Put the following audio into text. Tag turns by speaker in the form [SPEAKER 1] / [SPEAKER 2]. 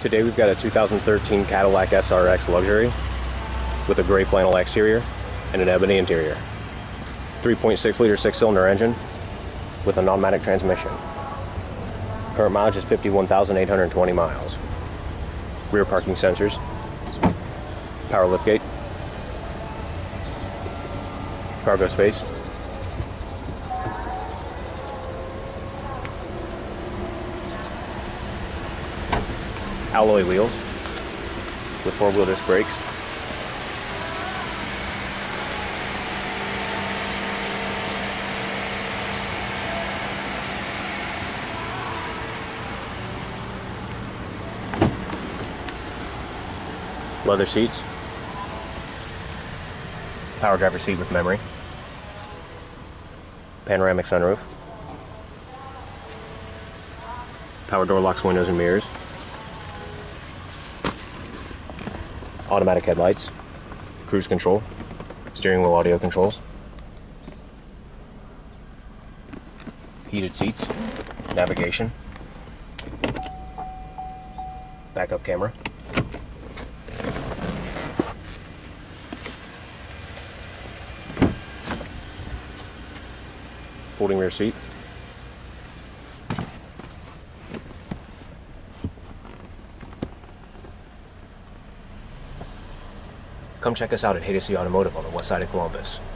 [SPEAKER 1] Today we've got a 2013 Cadillac SRX Luxury with a gray flannel exterior and an ebony interior. 3.6 liter 6-cylinder engine with an automatic transmission. Current mileage is 51,820 miles. Rear parking sensors, power liftgate, cargo space, alloy wheels with 4-wheel disc brakes, leather seats, power driver seat with memory, panoramic sunroof, power door locks, windows and mirrors, automatic headlights, cruise control, steering wheel audio controls, heated seats, navigation, backup camera, folding rear seat, come check us out at Haydocy Automotive on the west side of Columbus.